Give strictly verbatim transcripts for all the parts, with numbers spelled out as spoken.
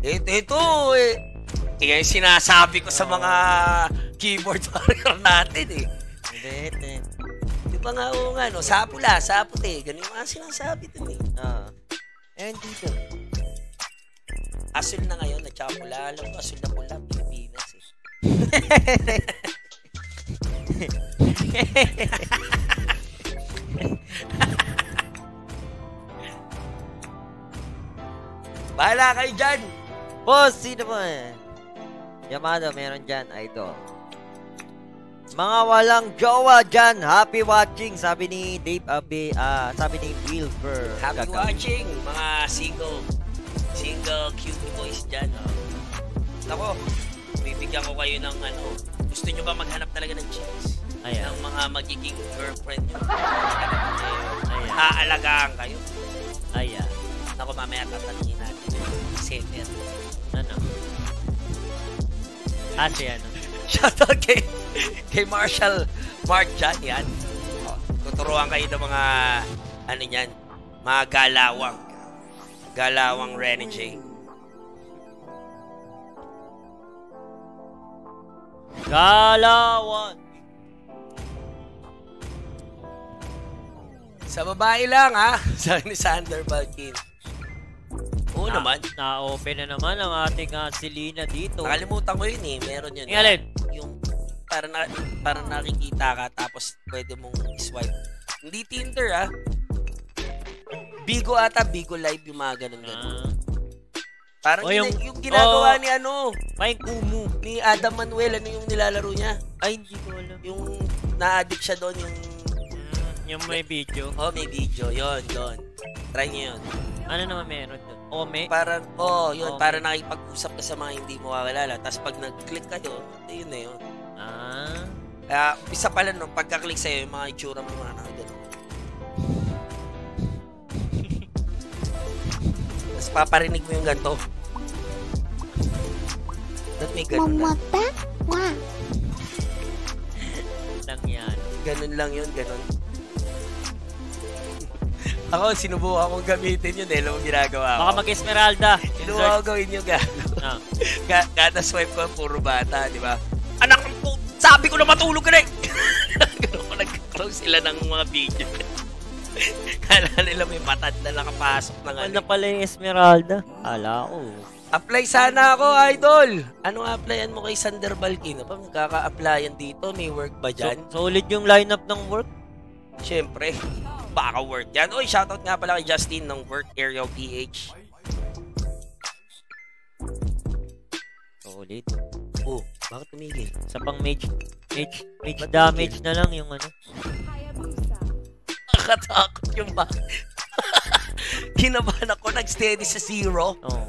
Ito, ito eh. Yan yung sinasabi ko sa mga keyboard warrior natin eh. Hindi, Di ba nga o nga, no? Sapula, sapot eh. Ganun yung mga sinasabi dun eh. Ah. Eh, dito. Asul na ngayon, at saka pula. Alam ko, asul na pula, Pilipinas eh. Bahala kayo dyan! Boss, sino mo eh? Yamado, meron dyan, idol. Mga walang jowa dyan, happy watching, sabi ni Dave Abe, ah, sabi ni Wilbur. Happy Gagaw. watching, mga single, single cutie boys dyan. Oh. Ako, bibigyan ko kayo ng ano, gusto nyo ba maghanap talaga ng chicks? Ayan. Ng mga magiging girlfriend nyo? Ayan. Aalagaan kayo. Ayan. Ako, mamaya tatanungin natin. Setter. Ano? Ate, ano? Shoutout kay, kay Marshall Mark Jan, yan. Oh, tuturuan kayo ng mga, ano yan, mga galawang. Galawang Renegade. Galawan! Sa babae lang, ha? Sabi ni Sander Balkin. Oo na, naman. Na-open na naman ang ating uh, Selena dito. Nakalimutan ko yun eh. Meron yun. Yung alin? Yung para, na, para nakikita ka tapos pwede mong swipe. Hindi Tinder ah. Bigo ata. Bigo Live yung mga ganun ganun. Ah. Parang oh, yung, yung, yung ginagawa oh, ni ano. May Kumu. Ni Adam Manuel. Ano yung nilalaro niya? Ay, hindi ko alam. Yung na-addict siya doon. Yung yung may video. Oh, may video. Yon, yon. Try niyo yun. Ano naman meron doon? Ome? Parang, oh, yun. Ome. Para nakipag-usap ka sa mga hindi mo kakilala. Tapos pag nag-click kayo, yun na yun. Ah. Kaya, isa pala no, pagka-click sa'yo, yung mga itsura mo, mga nakagano. Tapos paparinig mo yung ganito. Ba't may ganun na? Lang yan. Ganun lang yun, ganun. Ako, sinubukan kong gamitin yun eh. Alam mo ginagawa ko. Baka mag-Esmeralda. Sinubukan ko gawin yung gano'n. Ah. Kada swipe ko, puro bata, di ba? Anak ko, sabi ko na matulog ka na eh! Gano'n ko nag-close sila ng mga video. Kala nila may matad na nakapasok ng Ano ano. pala yung Esmeralda? Ala ko. Apply sana ako, idol! Anong applyan mo kay Sander Balkin? Pa, magkaka-applyan dito? May work ba dyan? So, solid yung lineup ng work. Siyempre. Baka work yan. Uy, shoutout nga pala kay Justin ng Work Area P H. Solid. Oh, bakit tumigil? Sa pang mage, mage, mage damage na lang yung ano. Nakatakot yung ba? Kinabahan ako, nag-steady sa zero. Oo.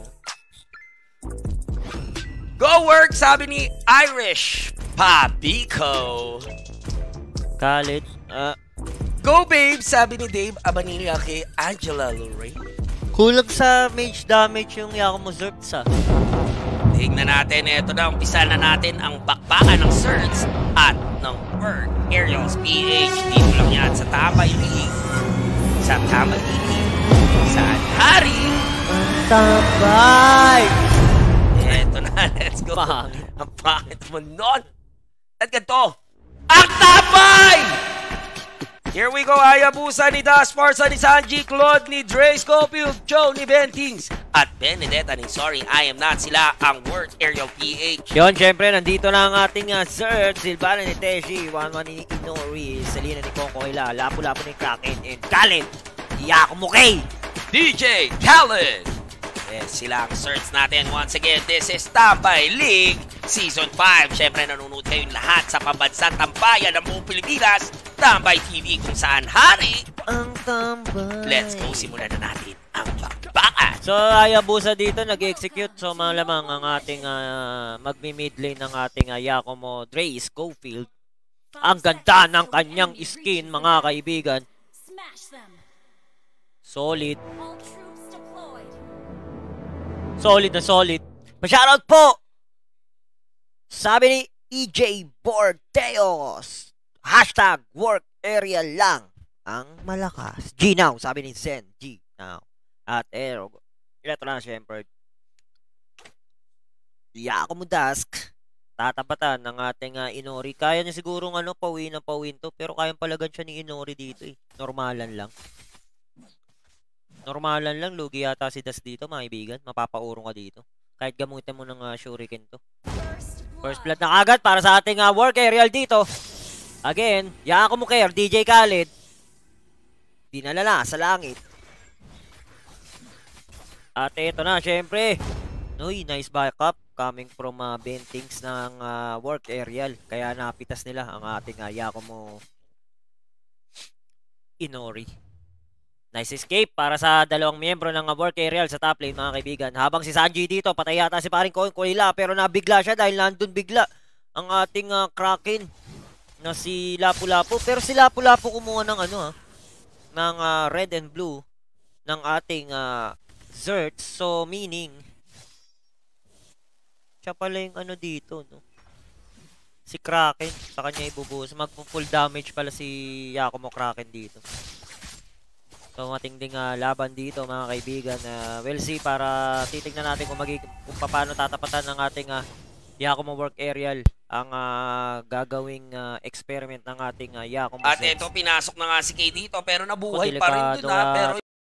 Go work, sabi ni Irish Pabico. Kalit. Ah, Go babe, sabi ni Dave Abanilla kay Angela Lorraine. kulang sa mage damage yung Yakumo Zerts ah. Tingnan natin, ito na, umpisa na natin ang bakbakan ng Zerts at ng Work Aerials P H. Dito lang yan sa Tambay League. Sa Tambay League. Saan hari? Ang tambay! Eto na, let's go. Pangit. Ang pangit mo nun. At ganito, ang tambay! Here we go, Hayabusa ni Dasparsa ni Sanji, Claude ni Dre Scofield, Joe ni Bentings, at Benedetta ni Sorry, I Am Not. Sila ang Work Aerial P H. Yun, syempre, nandito na ang ating uh, Zerts, Silvana ni Teshi, Wanwan ni Inori, Selena ni Coco Hila, Lapu-Lapu ni Kraken, and Kalit, Yakumo K. D J Khaled. Yes, sila ang search natin. Once again, this is Tambay League Season five. Syempre, nanonood kayong lahat sa pambansang tambayan ng buong Pilipinas. Tambay T V kung saan hari ang tambay. Let's go, simulan na natin ang bakbakan. So, Hayabusa dito nag-execute. So, malamang ang ating uh, magmi-mid lane ng ating uh, Yakumo Dre Scofield. Ang ganda ng kanyang skin, mga kaibigan. Solid. Solid na solid. Pa-shoutout po! Sabi ni E J Bordeos. Hashtag work area lang ang malakas. G now, sabi ni Zen. G now. At Ero. Ito na, syempre. Yakumo Dusk. Tatapatan ng ating uh, Inori. Kaya niya sigurong ano, pawin na pawin to. Pero kayang palagan siya ni Inori dito eh. Normalan lang. Normalan lang. Lugi yata si Das dito, mga kaibigan. Mapapaurong ka dito. Kahit gamutin mo ng uh, shuriken to. First blood na agad para sa ating uh, work aerial dito. Again, Yakumo Care, D J Khaled. Dinala na sa langit. At ito na, syempre. Uy, nice backup. Coming from uh, Bentings ng uh, work aerial. Kaya napitas nila ang ating uh, Yakumo Inori. Nice escape para sa dalawang miyembro ng uh, work aerial sa top lane, mga kaibigan. Habang si Sanji dito, patay yata si paring Koila. Pero nabigla siya dahil nandun bigla ang ating uh, Kraken na si Lapu-Lapu. Pero si Lapu-Lapu kumuha ng ano ha, ng uh, red and blue ng ating uh, Zerts. So meaning siya pala yung ano dito, no? Si Kraken, sa kanya ibubuhos. Mag-full damage pala si Yakumo Kraken dito. So, matinding uh, laban dito, mga kaibigan. Uh, we'll see para titignan natin kung, magig kung paano tatapatan ng ating uh, Yakumo work aerial ang uh, gagawing uh, experiment ng ating uh, Yakumo. At ito, pinasok na nga si K dito, pero nabuhay pa rin dun ha. Pero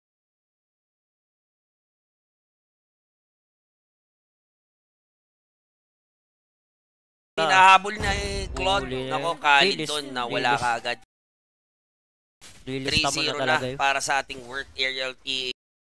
hinahabol na eh, Claude. Nako, Khalid doon na wala ka agad. three zero na, na para sa ating work aerial T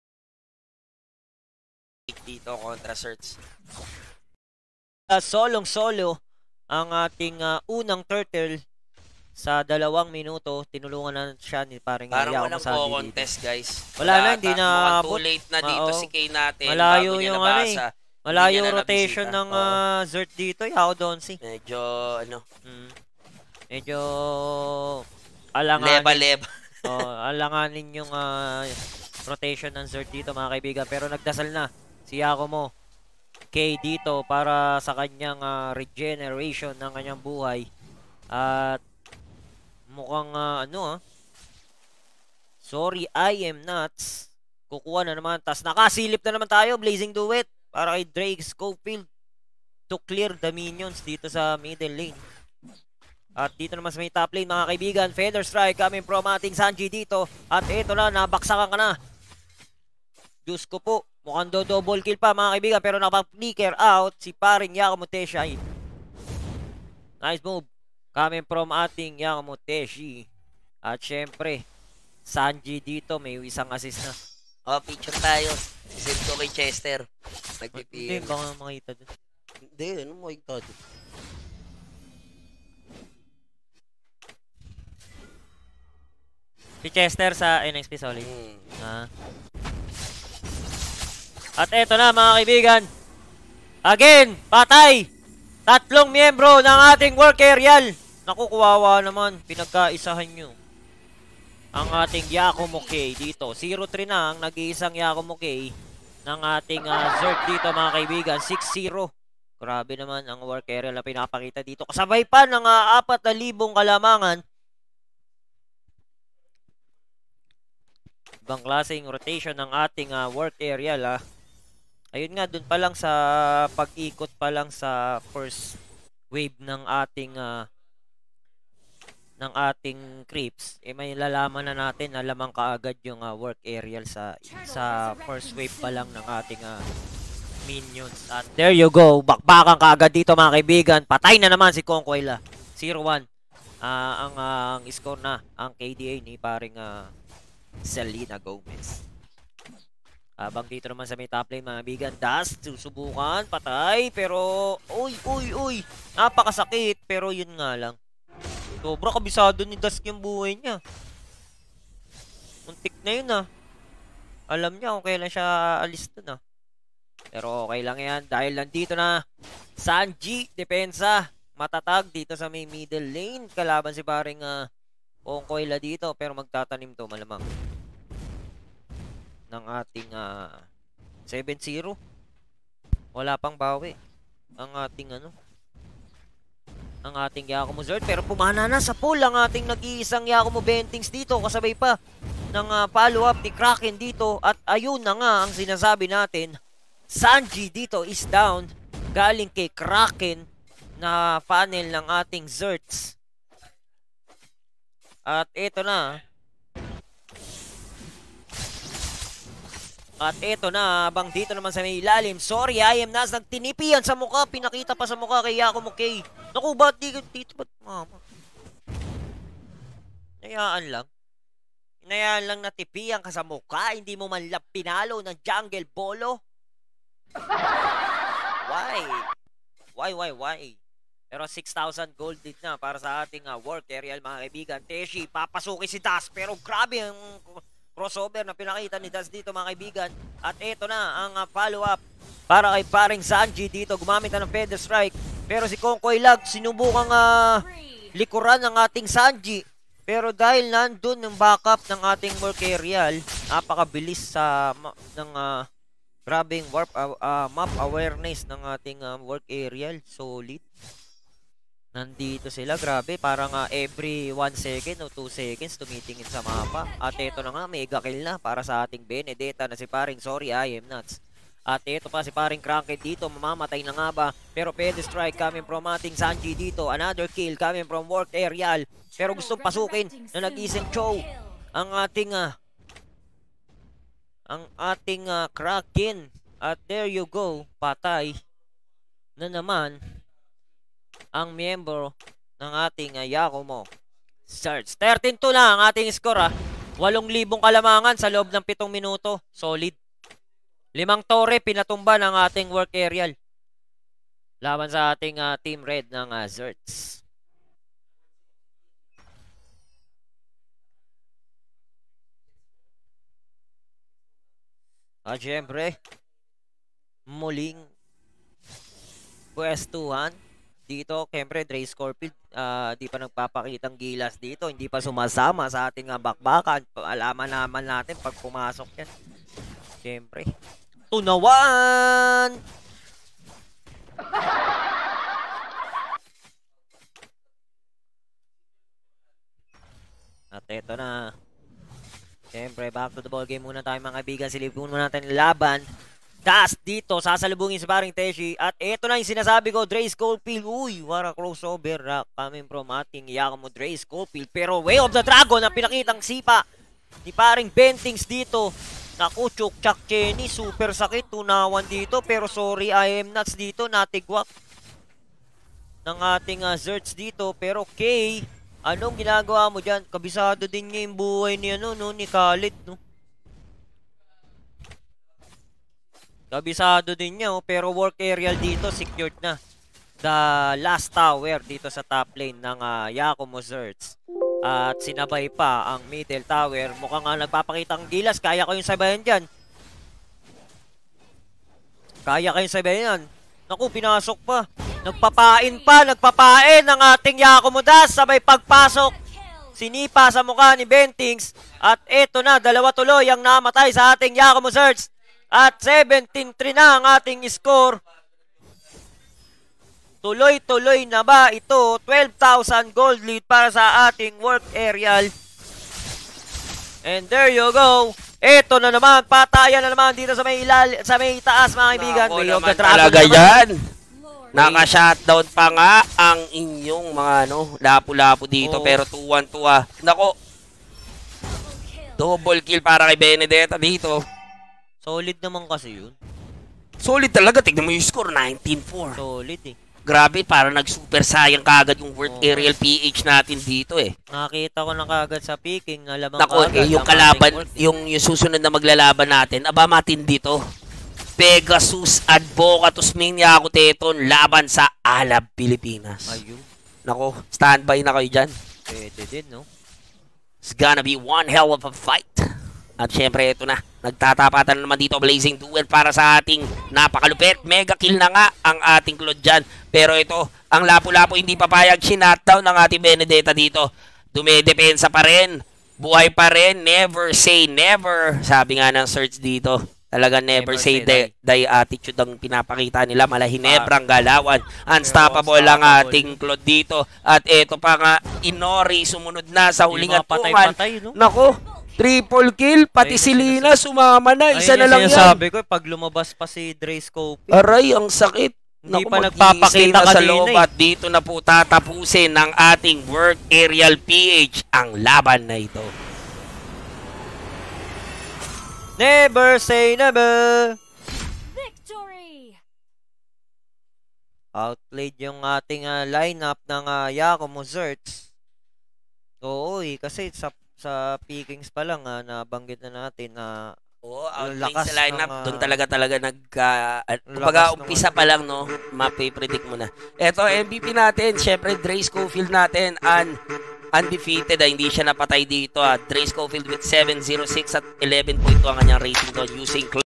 A dito kontra Search. Uh, solong solo ang ating uh, unang turtle sa dalawang minuto. Tinulungan na siya ni paring parang Yakumo walang contest guys. Wala, wala na, hindi na too late na dito uh, si K natin. Malayo yung ano eh. Malayo rotation ng uh, Zert dito, Yao Donsi. Medyo, ano? Mm. Medyo alanganin. Leba-leba. oh, alanganin yung uh, rotation ng Zert dito, mga kaibigan. Pero nagdasal na si Yakumo K dito para sa kanyang uh, regeneration ng kanyang buhay. At mukhang, uh, ano ah. Sorry, I am nuts. Kukuha na naman. Tas nakasilip na naman tayo, Blazing Duet. Para kay Drake Schofield to clear the minions dito sa middle lane. At dito naman sa may top lane, mga kaibigan, Feather Strike coming from ating Sanji dito. At ito na, nabaksakan ka na. Diyos ko po, mukhang do double kill pa, mga kaibigan, pero nakapag-flicker out si paring Yakumo Teshi. Nice move coming from ating Yakumo Teshi. At syempre, Sanji dito may isang assist na. Oh, picture tayo. Isip ko kay Chester. Nagpipil. Hindi, baka makita doon. Hindi, ano makita doon? Si Chester sa N X P Solid. Hmm. Ah. At eto na, mga kaibigan. Again, patay! Tatlong miyembro ng ating work aerial. Naku, kuwawa naman. Pinagkaisahan nyo ang ating Yakumo K dito. zero three na ang nag-iisang Yakumo K ng ating uh, Zert dito, mga kaibigan. six zero. Grabe naman ang work area na pinapakita dito. Kasabay pa ng uh, apat na libong kalamangan. Ibang klaseng rotation ng ating uh, work area. Ah. Ayun nga, dun pa lang sa pag-ikot pa lang sa first wave ng ating uh, ng ating creeps, eh may lalaman na natin na lamang kaagad yung uh, work aerial sa sa first wave pa lang ng ating uh, minions. At there you go, bakbakan kaagad dito, mga kaibigan. Patay na naman si Conquela. zero one uh, ang, uh, ang score na ang K D A ni paring uh, Selena Gomez. Habang dito naman sa may top lane, mga kaibigan, Dust susubukan, patay, pero uy, uy, uy, napakasakit, pero yun nga lang. Sobra kabisado ni Dusk yung buhay niya. Muntik na yun ah. Alam niya kung kailan siya alis dun ah. Pero okay lang yan dahil nandito na Sanji, depensa. Matatag dito sa may middle lane. Kalaban si paring uh, Conquela dito, pero magtatanim to malamang ng ating uh, seven zero. Wala pang bawi ang ating ano ang ating Yakumo Zert, pero pumana na sa pool ang ating nag-iisang Yakumo Bentings dito, kasabay pa ng uh, follow-up ni Kraken dito. At ayun na nga ang sinasabi natin, Sanji dito is down. galing kay Kraken na funnel ng ating Zerts. At ito na. At ito na, habang dito naman sa may ilalim. Sorry, I am Nas. Nagtinipi yan sa mukha. Pinakita pa sa mukha kay Yakumo K. Naku, ba't di dito? Ba't mama? Hinayaan lang. Hinayaan lang na tipiyan ka sa mukha. Hindi mo man lang pinalo ng jungle bolo. Why? Why, why, why? Pero six thousand gold din na para sa ating uh, work aerial, mga kaibigan. Teshi, papasukin si Das. Pero grabe ang crossover na pinakita ni Das dito, mga kaibigan. At ito na ang uh, follow-up para kay paring Sanji dito. Gumamit na ng Feather Strike. Pero si Kongkoy Lag, sinubukang uh, likuran ng ating Sanji. Pero dahil nandun yung backup ng ating work aerial, napakabilis sa uh, ng uh, grabing warp uh, uh, map awareness ng ating uh, work aerial. Solid. Nandito sila, grabe, parang uh, every one second o two seconds tumitingin sa mapa. At ito na nga, mega kill na para sa ating Benedetta na si paring Sorry, I am Nuts. At ito pa si paring Kraken dito, mamamatay na nga ba? Pero Feather Strike coming from ating Sanji dito. Another kill coming from work aerial. Pero gustong pasukin na nag-ising Cho. Ang ating uh, ang ating uh, Kraken. At there you go, patay na naman ang miyembro ng ating uh, Yakumo Zerts. thirteen two na ang ating score, ah. eight thousand kalamangan sa loob ng pitong minuto. Solid. Limang tore pinatumba ng ating work aerial laban sa ating uh, Team Red ng uh, Zerts. At syempre, muling pwestuhan dito. Siyempre, Dre Scorpion, uh, di pa nagpapakitang gilas dito. Hindi pa sumasama sa ating uh, bakbakan. Alaman naman natin pag pumasok yan. Siyempre. Tunawan! At eto na. Siyempre, back to the ball game muna tayo, mga kaibigan. Silipin muna natin laban. Das dito, sasalubungin si paring Teshi. At ito na yung sinasabi ko, Dre Scofield. Uy, what a crossover uh, coming from ating Yakumo Dre Scofield. Pero Way of the Dragon na pinakitang sipa ni paring Bentings dito. Naku, Chuk Chak Chenny, super sakit. Tunawan dito, pero sorry, I am Nuts dito. Natigwak ng ating uh, Zerts dito. Pero Kay, anong ginagawa mo dyan? Kabisado din niya yung buhay ni, ano, no, ni Khalid, no? Kabisado din niya, oh, pero work aerial dito, secured na. The last tower dito sa top lane ng uh, Yakumo Zerts. At sinabay pa ang middle tower. Mukhang nga nagpapakita ang gilas. Kaya ko yung sabayan dyan. Kaya ko yung sabayan yan. Naku, pinasok pa. Nagpapain pa, nagpapain ang ating Yakumo Das. Sabay pagpasok, sinipa sa mukha ni Bentings. At eto na, dalawa tuloy ang namatay sa ating Yakumo Zerts. At seventeen three na ang ating score. Tuloy-tuloy na ba ito? twelve thousand gold lead para sa ating work aerial. And there you go. Ito na naman, patayan na naman dito sa may ilal, sa may taas, mga kaibigan. Way of the Dragon talaga yan. Naka-shutdown pa nga ang inyong mga ano, lapu-lapu dito. Oh. Pero two one two ah. Nako. Double kill para kay Benedetta dito. Solid naman kasi yun. Solid talaga. Tignan mo yung score, nineteen four. Solid eh. Grabe, para nag-super sayang kagad yung world oh. aerial P H natin dito eh. Nakita ko na kagad sa picking. Alam Nako, kagad, eh, yung kalaban, yung, yung susunod na maglalaban natin, aba matindi to. Pegasus Advocatus Yakumo Teton laban sa Alab, Pilipinas. Ayun. Nako, standby na kayo dyan. Pwede din, no? It's gonna be one hell of a fight. At syempre, ito na. Nagtatapatan naman dito, Blazing Duel para sa ating napakalupit. Mega kill na nga ang ating Claude dyan. Pero ito, ang lapu-lapu hindi papayag. Sinatdown ng ating Benedetta dito. Dumedepensa pa rin. Buhay pa rin. Never say never. Sabi nga ng search dito. Talaga never, never say, say die. Die attitude ang pinapakita nila. Malahinebrang galawan. Unstoppable lang ating Claude dito. At ito pa nga, Inori sumunod na sa huling atpukan. No? Nako. Triple kill, pati si Lina sumama na, isa na lang yan. Sabi ko, pag lumabas pa si Dre Scope. Aray, ang sakit. Hindi Naku, pa mag-i-stay nagpapakita na sa kanina loob eh. at dito na po tatapusin ng ating Work Aerial P H ang laban na ito. Never say never. Victory! Outplayed yung ating uh, lineup ng uh, Yakumo Zerts. Oo eh, kasi sa, sa pickings pa lang uh, nabanggit na natin na Oo, outplayed lakas sa lineup. ng, ah, Doon talaga talaga nag... Uh, lakas kumbaga, ng umpisa ano. pa lang, no? Mapipredict mo na. Eto, M V P natin. Syempre, Dre Schofield natin. Un undefeated. Ah, hindi siya napatay dito. Ah. Dre Schofield with seven oh six at eleven point two ang kanyang rating doon using